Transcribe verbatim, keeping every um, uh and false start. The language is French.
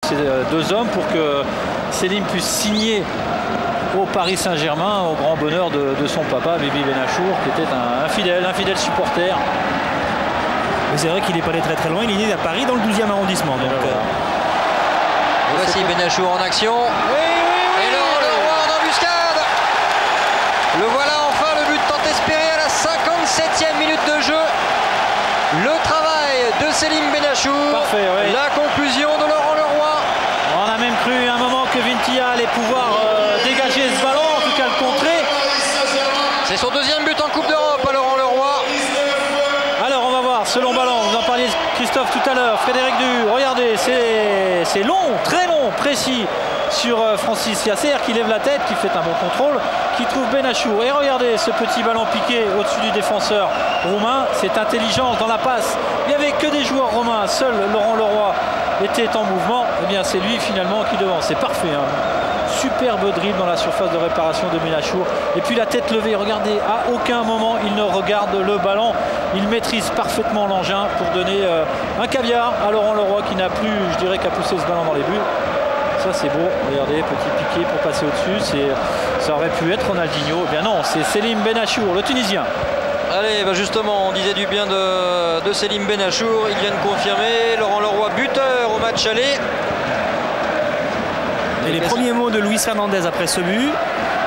ces deux hommes pour que Selim puisse signer au Paris Saint-Germain, au grand bonheur de, de son papa, Bibi Benachour, qui était un, un fidèle, un fidèle supporter. Mais c'est vrai qu'il n'est pas allé très très loin, il est né à Paris dans le douzième arrondissement. Donc, voilà. euh... Voici Benachour en action. Oui, oui, oui, et Laurent Leroy en embuscade. Le voilà enfin, le but tant espéré à la cinquante-septième minute de jeu. Le travail de Selim Benachour. Parfait, oui. La conclusion de Laurent Leroy. On a même cru à un moment que Vintia allait pouvoir euh, dégager ce ballon, en tout cas le contrer. C'est son deuxième but en Coupe d'Europe à Laurent Leroy. Alors on va voir ce long ballon, vous en parliez Christophe tout à l'heure, Frédéric Du, regardez, c'est long, très long, précis sur Francis Yasser qui lève la tête, qui fait un bon contrôle, qui trouve Benachour. Et regardez ce petit ballon piqué au-dessus du défenseur roumain, c'est intelligence dans la passe. Il n'y avait que des joueurs romains, seul Laurent Leroy était en mouvement, et bien c'est lui finalement qui devance, c'est parfait. Hein. Superbe dribble dans la surface de réparation de Benachour. Et puis la tête levée, regardez, à aucun moment il ne regarde le ballon. Il maîtrise parfaitement l'engin pour donner euh, un caviar à Laurent Leroy qui n'a plus, je dirais, qu'à pousser ce ballon dans les buts. Ça c'est beau, regardez, petit piqué pour passer au-dessus. Ça aurait pu être Ronaldinho. Eh bien non, c'est Selim Benachour, le Tunisien. Allez, bah justement, on disait du bien de, de Selim Benachour. Il vient de confirmer. Laurent Leroy, buteur au match aller. Et les premiers mots de Luis Fernandez après ce but.